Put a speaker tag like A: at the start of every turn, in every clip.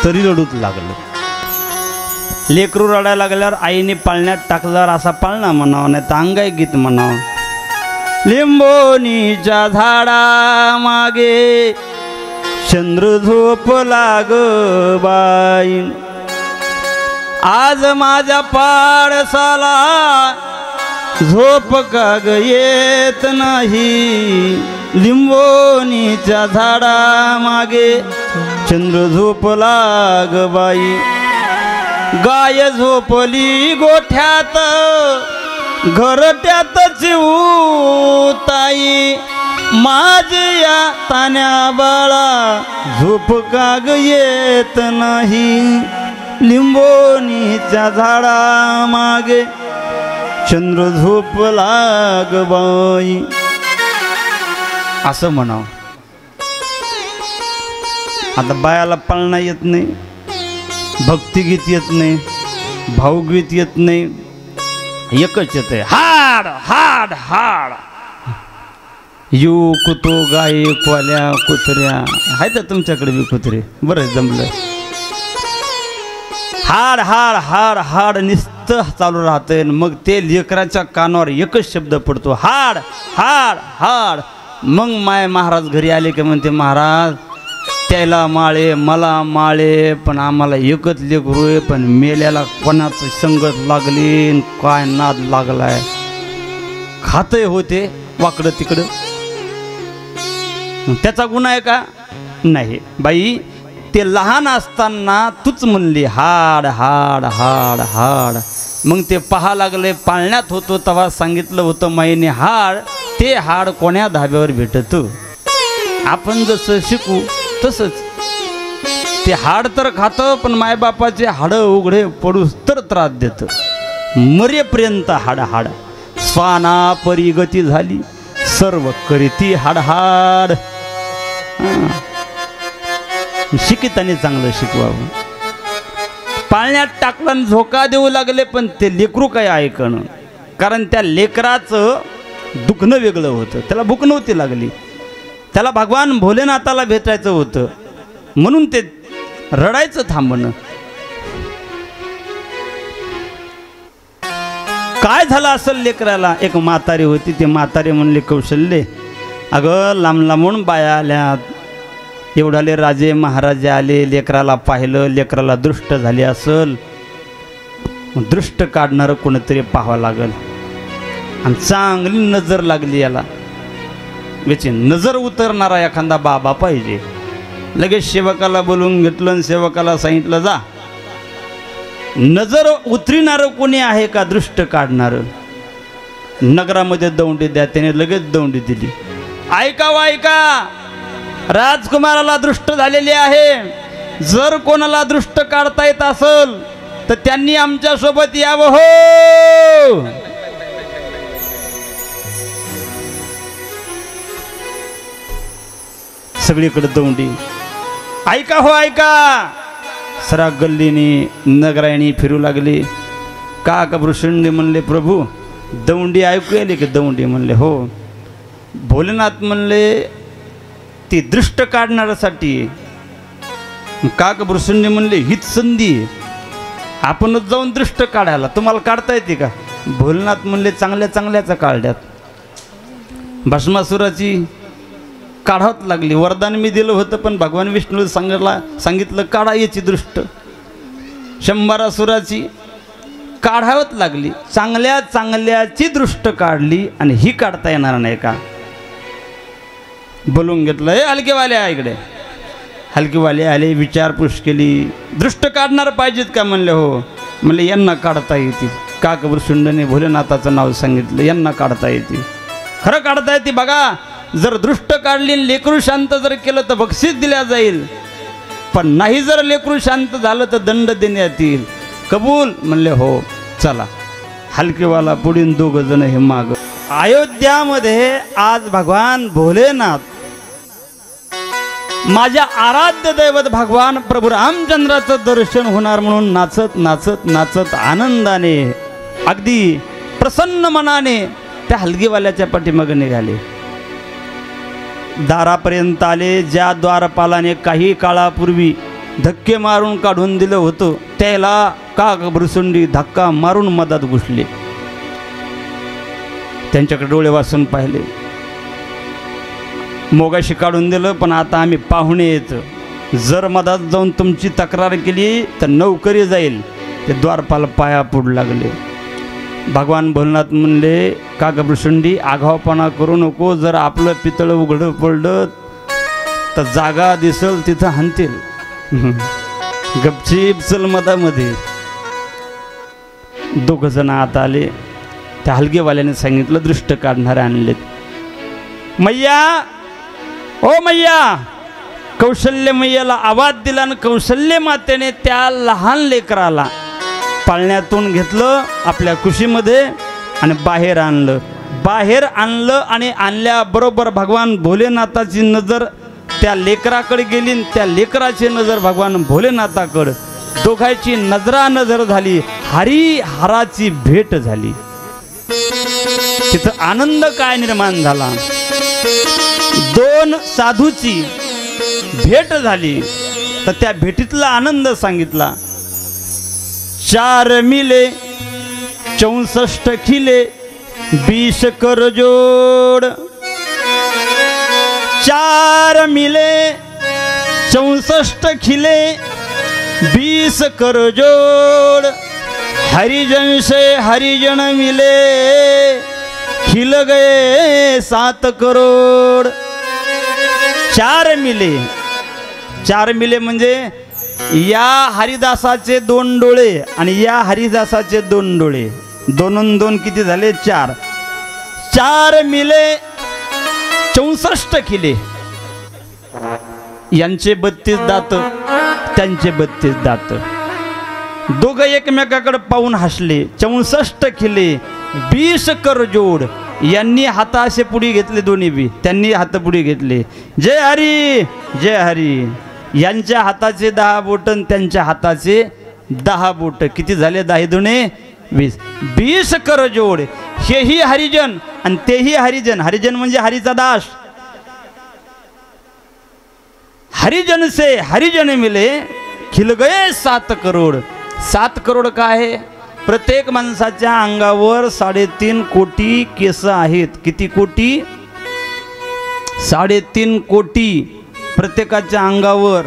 A: तरी रडूच लागलं. लेकरू रडायला लागल्यावर आईने पाळण्यात टाकल्यावर असा पाळणा म्हणावं, नाही तर अंगाई गीत म्हणावं. लिंबोनीच्या झाडा मागे चंद्र झोपला ग बाई, आज माझ्या पाडसाला झोप का ग येत नाही. लिंबोनीच्या झाडा मागे चंद्र झोपला ग बाई, गाय झोपली गोठ्यात घरट्यात चिवताई, माझ्या तान्या बाळा झोप का ग येत नाही. लिंबोनीच्या झाडा मागे चंद्र झोपला ग बाई, असं म्हणावं. आता बायाला पाळणा येत नाही, भक्तिगीत येत नाही, भावगीत येत नाही, एकच येत आहे हाड हाड हाड. यू कुतो गाय कोल्या कुत्र्या आहेत तुमच्याकडे बी कुत्रे, बरं जमलं. हाड हाड हाड हाड नुसतं चालू राहतंय. मग ते लेकराच्या कानावर एकच शब्द पडतो, हाड हाड हाड. मग माय महाराज घरी आले की म्हणते, महाराज त्याला माळे मला माळे, पण आम्हाला एकच लेकरू आहे, पण मेल्याला कोणाचं संगत लागली, काय नाद लागलाय. खातय होते वाकडं तिकडं, त्याचा गुन्हा आहे का? नाही बाई. ते लहान असताना तूच म्हणली हाड हाड हाड हाड. मग ते पहा लागले, पाळण्यात होतो तेव्हा सांगितलं होतं माईने हाड. ते हाड कोण्या धाब्यावर भेटत? आपण जसं शिकू तसंच. ते हाड तर खातं, पण मायबापाचे हाडं उघडे पडूस तर त्रास देतं. मरेपर्यंत हाड हाड. स्वाना परी गती झाली, सर्व करीती हाड हाड. शिकिताने चांगलं शिकवावं. पाळण्यात टाकलं झोका देऊ लागले, पण ते लेकरू काय ऐकणं. कारण त्या लेकराचं दुखणं वेगळं होतं, त्याला भूक नव्हती लागली, त्याला भगवान भोलेनाथाला भेटायचं होतं, म्हणून ते रडायचं थांबणं. काय झालं असेल लेकराला? एक म्हातारी होती, ते म्हातारी म्हणले, कौशल्ये अगं लांब लांबून बाया आल्यात, एवढाले राजे महाराजे आले, लेकराला पाहिलं, लेकराला दृष्ट झाली असल, दृष्ट काढणारं कोणीतरी पाहावं लागल, आणि चांगली नजर लागली याला, याची नजर उतरणारा एखादा बाबा पाहिजे. लगेच सेवकाला बोलवून घेतलं आणि सेवकाला सांगितलं, जा नजर उतरणारं कोणी आहे का दृष्ट काढणारं? नगरामध्ये दौंडी द्या. त्याने लगेच दौंडी दिली. ऐका व ऐका, राजकुमाराला दृष्ट झालेली आहे, जर कोणाला दृष्ट काढता येत असेल तर त्यांनी आमच्या सोबत यावं. हो सगळीकडे दौंडी. ऐका हो ऐका. सरा गल्लीने नगरायणी फिरू लागली. का भृशंडी म्हणले, प्रभू दौंडी ऐकू आली की? दौंडी म्हणले हो. भोलेनाथ म्हणले, ती दृष्ट काढण्यासाठी. काक भृशंडी म्हणले, हीच संधी, आपणच जाऊन दृष्ट काढायला. तुम्हाला काढता येते का? भोलेनाथ म्हणले, चांगल्या चांगल्याचा काढल्यात. भस्मासुराची काढावत लागली. वरदान मी दिलं होतं, पण भगवान विष्णू सांगितलं काढा याची दृष्ट. शंभरासुराची काढावत लागली. चांगल्या चांगल्याची दृष्ट काढली, आणि ही काढता येणार नाही का? बोलून घेतलं, हे हलकेवाले आहे इकडे. हलकेवाले आले, विचारपूस केली, दृष्ट काढणार पाहिजेत का? म्हणले हो. म्हणले यांना काढता येते. काकभृशुंडने भोलेनाथाचं नाव सांगितलं, यांना काढता येते. खरं काढता येते बघा. जर दृष्ट काढली, लेकरू शांत जर केलं तर बक्षीस दिल्या जाईल, पण नाही जर लेकरू शांत झालं तर दंड देण्यात येईल. कबूल? म्हणले हो. चला. हलकेवाला पुढील दोघ जण हे माग. अयोध्यामध्ये आज भगवान भोलेनाथ, माझ्या आराध्य दैवत भगवान प्रभू रामचंद्राचं दर्शन होणार म्हणून नाचत नाचत नाचत आनंदाने, अगदी प्रसन्न मनाने त्या हलगीवाल्याच्या पाठीमागे निघाले. दारापर्यंत आले. ज्या द्वारपालाने काही काळापूर्वी धक्के मारून काढून दिलं होतं त्याला काग भुरसुंडी धक्का मारून मधात घुसले. त्यांच्याकडे डोळे वाचून पाहिले. मोगाशी काढून दिलं पण आता आम्ही पाहुणे येतं, जर मधात जाऊन तुमची तक्रार केली तर नोकरी जाईल. ते द्वारपाल पाया पडू लागले. भगवान भोलेनाथ म्हणले काग भुरसुंडी आगावपणा करू नको, जर आपलं पितळ उघडं पडलं तर जागा दिसल तिथं हाणतील. गपचीप चल मधामध्ये. दोघ जण आत आले. त्या हलगेवाल्याने सांगितलं दृष्ट काढणारे आणलेत. मैया ओ मैया, कौशल्य मैयाला आवाज दिला आणि कौशल्य मातेने त्या लहान लेकराला पाळण्यातून घेतलं आपल्या कुशीमध्ये आणि बाहेर आणलं. बाहेर आणलं आणि आणल्याबरोबर भगवान भोलेनाथाची नजर त्या लेकराकडे गेली, त्या लेकराची नजर भगवान भोलेनाथाकडे. दोघांची नजरानजर झाली. हरिहराची भेट झाली. तिथं आनंद काय निर्माण झाला. दोन साधूची भेट झाली तर त्या भेटीतला आनंद सांगितला. 4 मिले 64 खिले 20 कर जोड. 4 मिले 64 खिले 20 कर जोड. हरिजन से हरिजन मिले खिल गए 7 करोड. 4 मिले. 4 मिले म्हणजे या हरिदासाचे 2 डोळे आणि या हरिदासाचे 2 डोळे, 2 आणि 2 किती झाले 4. 4 मिले 64 खिले. यांचे 32 दात, त्यांचे 32 दात. दोघं एकमेकाकडे पाहून हसले. 64 खिले 20 कर जोड. यांनी हात असे पुढे घेतले, दोन्ही बी त्यांनी हात पुढे घेतले. जय हरी जय हरी. यांच्या हाताचे 10 बोट आणि त्यांच्या हाताचे 10 बोट. किती झाले 10 दुणे 20. 20 कर जोड. हेही हरिजन आणि तेही हरिजन. हरिजन म्हणजे हरीचा दास. हरिजन से हरिजन मिले खिल गए 7 करोड. 7 करोड काय आहे? प्रत्येक माणसाच्या अंगावर 3.5 कोटी केस आहेत. किती कोटी? 3.5 कोटी प्रत्येकाच्या अंगावर.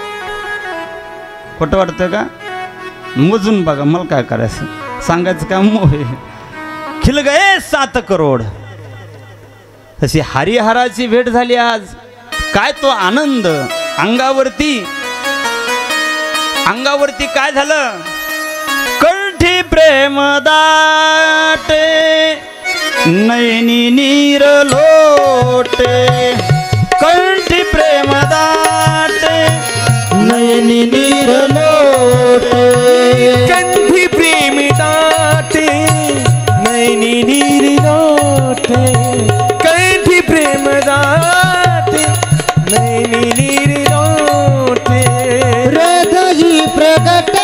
A: खोटं वाटतं का? मोजून बघा, मला काय करायचं, सांगायचं काम आहे. खिल गए 7 करोड. तशी हरिहराची भेट झाली आज. काय तो आनंद अंगावरती. अंगावरती काय झालं? कंठी प्रेम दाटे नैनी नीर लोटे. कंठी प्रेम दाटे नैनी नीर लोटे.
B: कंठी प्रेम दाटे नैनी नीर लोटे. कंठी प्रेम दाटे नैनी नीर लोटे.
C: हृदयी प्रगटे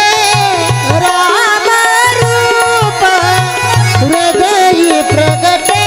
C: राम रूप. हृदयी प्रगटे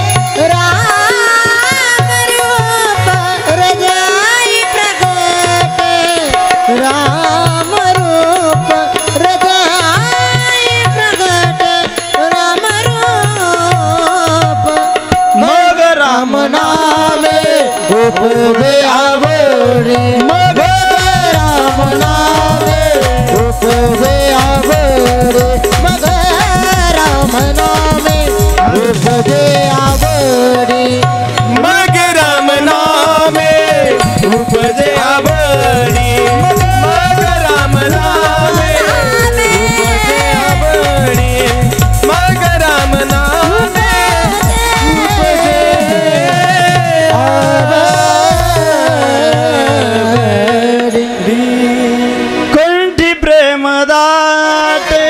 C: राम रूप. हृदयी प्रगटे राम रूप. हृदयी प्रगटे राम रूप.
A: मग राम
C: नामे उपवे आवडे. मग राम नामे उपवे आवडे. मग राम नामे उपवे आवडे.
B: मग राम नामे उपजे आवडी. मग राम नामे उपजे आवडी. मग राम नामे उपजे
A: कंठी प्रेम दाटे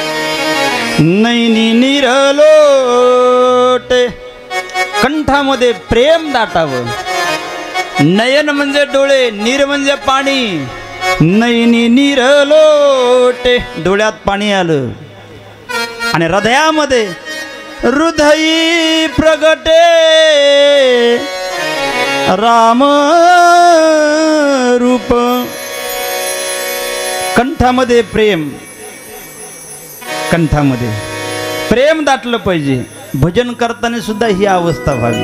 A: नैनी निरलोटे. कंठामध्ये प्रेम दाटावं. नयन म्हणजे डोळे, नीर म्हणजे पाणी. नैनी निरलोटे डोळ्यात पाणी आलं. आणि हृदयामध्ये हृदयी प्रगटे राम रूप. कंठामध्ये प्रेम, कंठामध्ये प्रेम दाटलं पाहिजे. भजन करताना सुद्धा ही अवस्था व्हावी.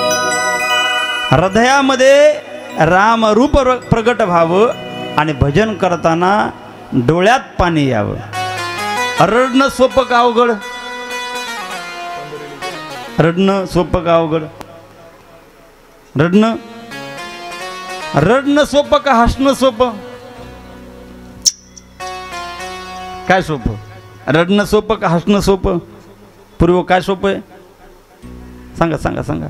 A: हृदयामध्ये राम रूप प्रगट व्हावं आणि भजन करताना डोळ्यात पाणी यावं. रडणं सोपं का अवघड? रडणं सोपं का अवघड? रडणं सोपं का हसणं सोपं? काय सोपं? रडणं सोपं का हसणं सोपं? पूर्व काय सोपं आहे? सांगा सांगा सांगा.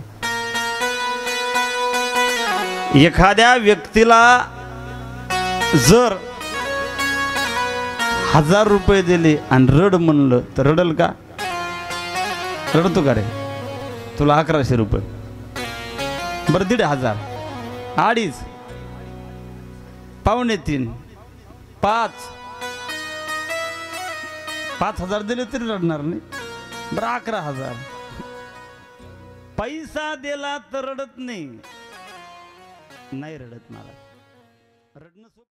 A: एखाद्या व्यक्तीला जर 1000 रुपये दिले आणि रड म्हणलं तर रडल का? रडतो का रे? तुला 1100 रुपये, बरं 1500, 2.5, 2.25, 5, 5000 दिले तरी रडणार नाही. बरं 11,000 पैसा दिला तर रडत नाही, नाही रडत मला. रडणं